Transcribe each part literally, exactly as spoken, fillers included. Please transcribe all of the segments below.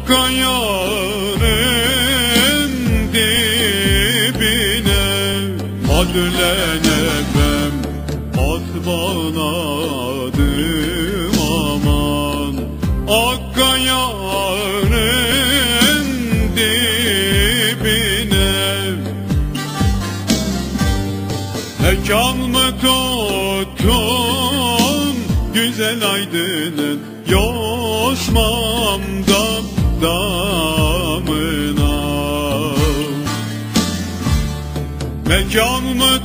Akkaya'nın dibine adlenemem, at bağladım aman. Akkaya'nın dibine mekan mı tuttun güzel Aydın'ın Yosmam'dan damına? Mekan mı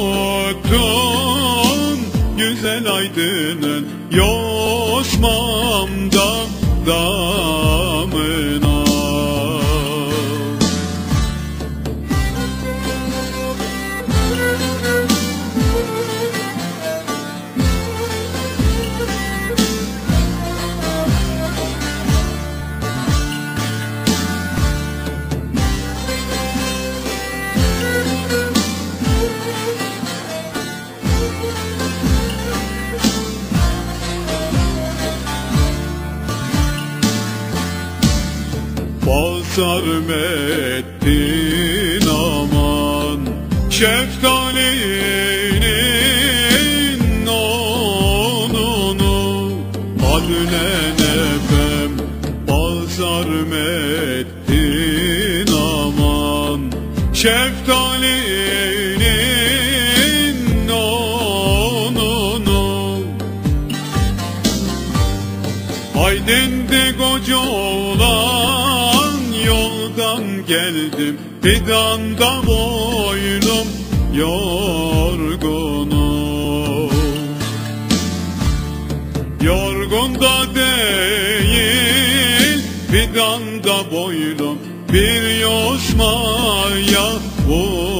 tuttun güzel Aydın'ın Yosmam'dan damına? Pazar mettin aman, şeftalinin onunu adlenemem. Pazar mettin aman, şeftalinin onunu. Aydın'dı koca olan yoldan geldim, fidanda boynum yorgunum. Yorgun da değil, fidanda boynum bir yosmaya vur.